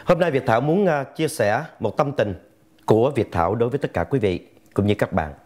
Hôm nay Việt Thảo muốn chia sẻ một tâm tình của Việt Thảo đối với tất cả quý vị cũng như các bạn.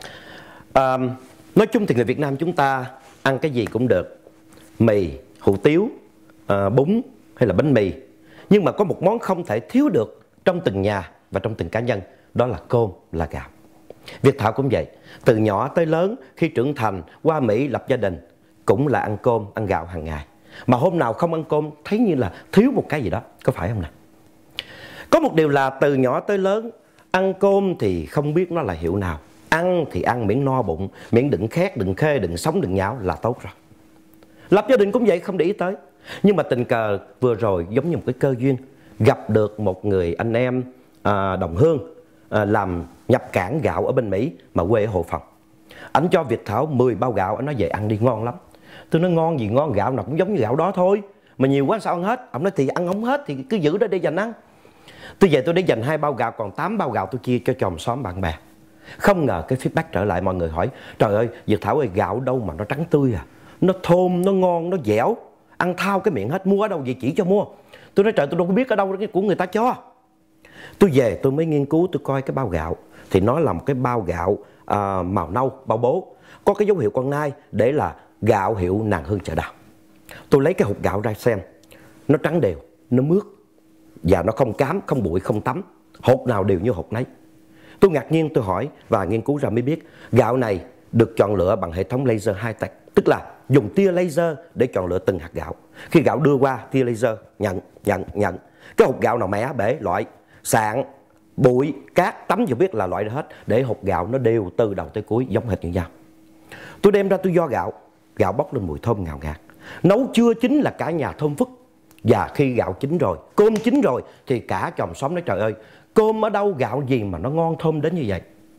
Nói chung thì người Việt Nam chúng ta ăn cái gì cũng được, mì, hủ tiếu, bún hay là bánh mì. Nhưng mà có một món không thể thiếu được trong từng nhà và trong từng cá nhân, đó là cơm, là gạo. Việt Thảo cũng vậy, từ nhỏ tới lớn, khi trưởng thành, qua Mỹ lập gia đình, cũng là ăn cơm, ăn gạo hàng ngày. Mà hôm nào không ăn cơm thấy như là thiếu một cái gì đó, có phải không nào? Có một điều là từ nhỏ tới lớn, ăn cơm thì không biết nó là hiệu nào. Ăn thì ăn miễn no bụng, miễn đừng khét, đừng khê, đừng sống, đừng nhão là tốt rồi. Lập gia đình cũng vậy, không để ý tới. Nhưng mà tình cờ vừa rồi giống như một cái cơ duyên, gặp được một người anh em đồng hương làm nhập cảng gạo ở bên Mỹ mà quê ở Hồ Phòng. Anh cho Việt Thảo 10 bao gạo, anh nói về ăn đi, ngon lắm. Tôi nói ngon gì ngon, gạo nào cũng giống như gạo đó thôi, mà nhiều quá sao ăn hết. Ông nói thì ăn không hết thì cứ giữ đó để dành ăn. Tôi về tôi để dành 2 bao gạo, còn 8 bao gạo tôi chia cho chòm xóm bạn bè. Không ngờ cái feedback trở lại, mọi người hỏi: trời ơi Việt Thảo ơi, gạo đâu mà nó trắng tươi à, nó thơm, nó ngon, nó dẻo, ăn thao cái miệng hết, mua ở đâu vậy chỉ cho mua. Tôi nói trời, tôi đâu có biết ở đâu, cái của người ta cho. Tôi về tôi mới nghiên cứu, tôi coi cái bao gạo thì nó là một cái bao gạo màu nâu, bao bố, có cái dấu hiệu con nai để là gạo hiệu Nàng Hương Chợ Đào. Tôi lấy cái hột gạo ra xem, nó trắng đều, nó mướt và nó không cám, không bụi, không tắm, hột nào đều như hột nấy. Tôi ngạc nhiên, tôi hỏi và nghiên cứu ra mới biết gạo này được chọn lựa bằng hệ thống laser high-tech, tức là dùng tia laser để chọn lựa từng hạt gạo. Khi gạo đưa qua, tia laser nhận. Cái hột gạo nào mẻ bể loại, sạn, bụi, cát, tắm chưa biết là loại đó hết, để hột gạo nó đều từ đầu tới cuối giống hệt như nhau. Tôi đem ra tôi vo gạo, gạo bốc lên mùi thơm ngào ngạt. Nấu chưa chín là cả nhà thơm phức. Và khi gạo chín rồi, cơm chín rồi thì cả chòm xóm nói trời ơi, cơm ở đâu, gạo gì mà nó ngon thơm đến như vậy.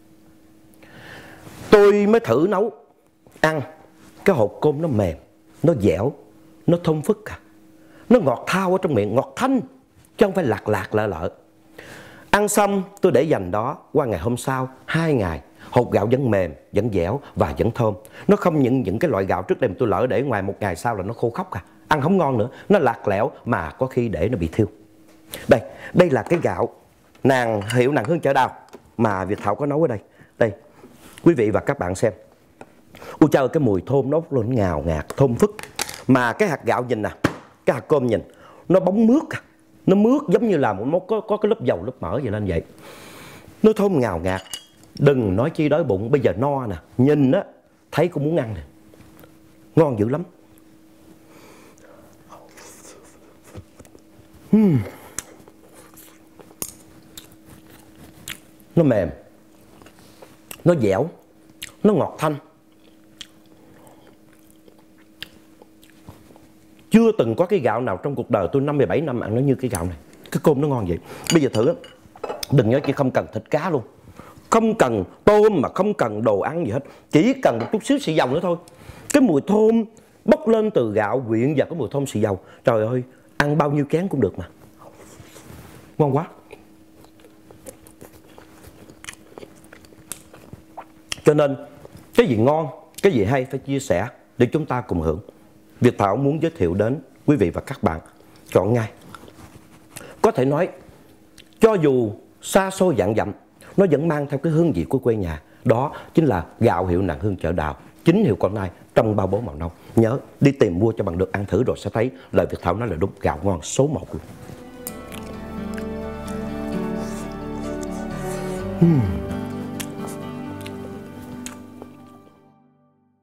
Tôi mới thử nấu ăn, cái hột cơm nó mềm, nó dẻo, nó thơm phức à. Nó ngọt thao ở trong miệng, ngọt thanh, chứ không phải lạc lợ. Ăn xong tôi để dành đó, qua ngày hôm sau 2 ngày, hột gạo vẫn mềm, vẫn dẻo và vẫn thơm. Nó không những cái loại gạo trước đây tôi lỡ để ngoài 1 ngày sau là nó khô khóc à, ăn không ngon nữa, nó lạc lẽo mà có khi để nó bị thiêu. Đây là cái gạo hiệu Nàng Hương Chợ Đào mà Việt Thảo có nấu ở đây. Đây, quý vị và các bạn xem. Ôi trời, cái mùi thơm nó lên ngào ngạt, thơm phức. Mà cái hạt gạo nhìn nè, cái hạt cơm nhìn, nó bóng mướt à. Nó mướt giống như là có cái lớp dầu, lớp mỡ vậy lên vậy. Nó thơm ngào ngạt. Đừng nói chi đói bụng, bây giờ no nè, nhìn á, thấy cũng muốn ăn nè. Ngon dữ lắm. Nó mềm, nó dẻo, nó ngọt thanh. Chưa từng có cái gạo nào trong cuộc đời tôi 57 năm ăn nó như cái gạo này. Cái cơm nó ngon vậy. Bây giờ thử á, đừng nhớ chỉ không cần thịt cá luôn, không cần tôm, mà không cần đồ ăn gì hết, chỉ cần một chút xíu xì dầu nữa thôi. Cái mùi thơm bốc lên từ gạo quyện và cái mùi thơm xì dầu, trời ơi, ăn bao nhiêu chén cũng được mà. Ngon quá. Cho nên cái gì ngon, cái gì hay phải chia sẻ để chúng ta cùng hưởng. Việt Thảo muốn giới thiệu đến quý vị và các bạn chọn ngay. Có thể nói cho dù xa xôi vạn dặm, nó vẫn mang theo cái hương vị của quê nhà. Đó chính là gạo hiệu Nàng Hương Chợ Đào, chính hiệu con nai trong bao bố màu nâu. Nhớ đi tìm mua cho bằng được, ăn thử rồi sẽ thấy lời Việt Thảo nói là đúng, gạo ngon số 1 luôn.